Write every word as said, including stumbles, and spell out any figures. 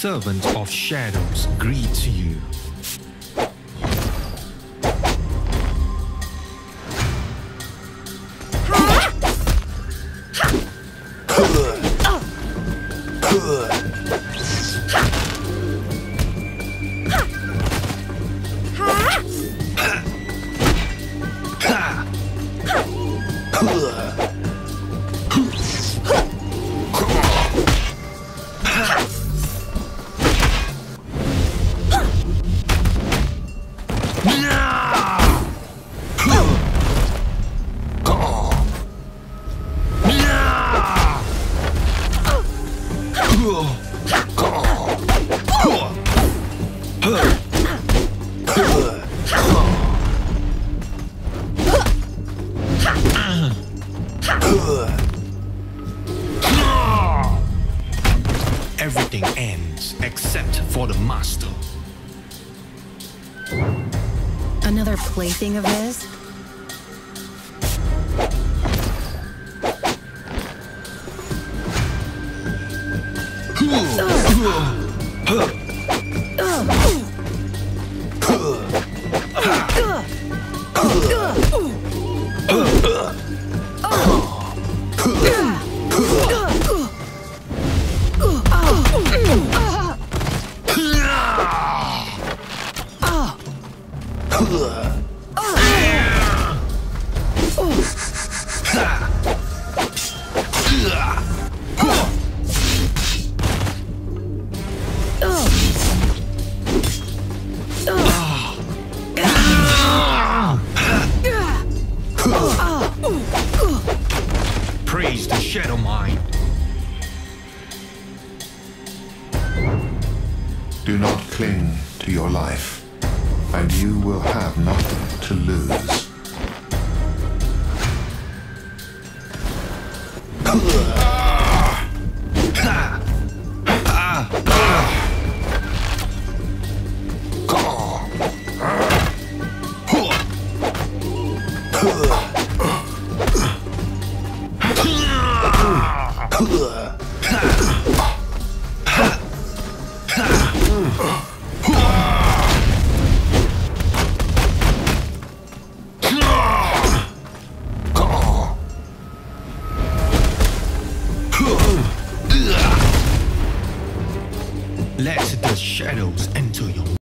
servant of shadows greets you. Everything ends except for the master. Another plaything of his? Praise the Shadow Mind. Do not cling to your life, and you will have nothing to lose. Huh.